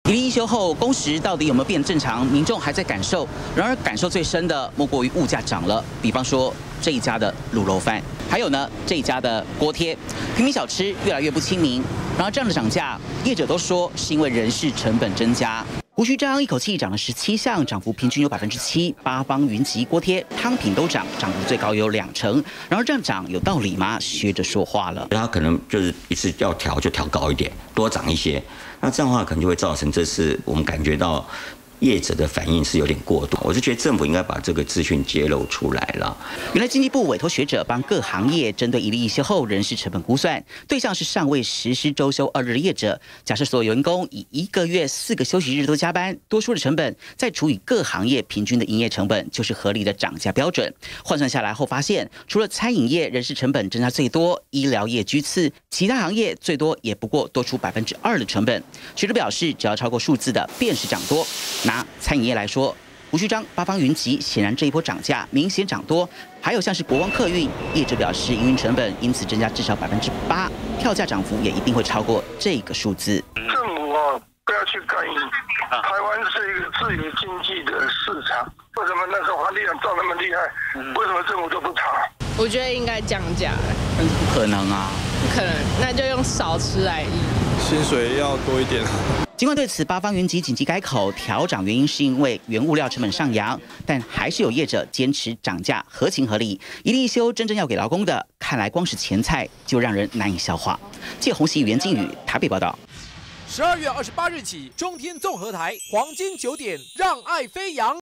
一例一休后，工时到底有没有变正常？民众还在感受。然而，感受最深的莫过于物价涨了。比方说这一家的卤肉饭，还有呢这一家的锅贴，平民小吃越来越不亲民。然而，这样的涨价，业者都说是因为人事成本增加。 胡须章一口气涨了17项，涨幅平均有7%，八方云集锅贴、汤品都涨，涨幅最高有2成。然而这样涨有道理吗？学者说话了， 他可能就是一次要调就调高一点，多涨一些，那这样的话可能就会造成这次我们感觉到。 业者的反应是有点过度，我是觉得政府应该把这个资讯揭露出来了。 原来经济部委托学者帮各行业针对一例一休后人事成本估算，对象是尚未实施周休2日的业者。假设所有员工以1个月4个休息日都加班，多出的成本再除以各行业平均的营业成本，就是合理的涨价标准。换算下来后发现，除了餐饮业人事成本增加最多，医疗业居次，其他行业最多也不过多出2%的成本。学者表示，只要超过数字的，便是涨多。 拿餐饮业来说，胡须章、八方云集，显然这一波涨价明显涨多。还有像是国光客运，业者表示营运成本因此增加至少8%，票价涨幅也一定会超过这个数字。 政府不要去干预，台湾是一个自由经济的市场，为什么那个房地产涨那么厉害？为什么政府都不查？ 我觉得应该降价， 但是不可能啊， 不可能，那就用少吃来赢。 薪水要多一点。 尽管对此八方云集紧急改口调涨，原因是因为原物料成本上扬，但还是有业者坚持涨价合情合理。一例一休真正要给劳工的，看来光是前菜就让人难以消化。借鸿禧袁靖宇台北报道。 12月28日起，中天综合台黄金9点，让爱飞扬。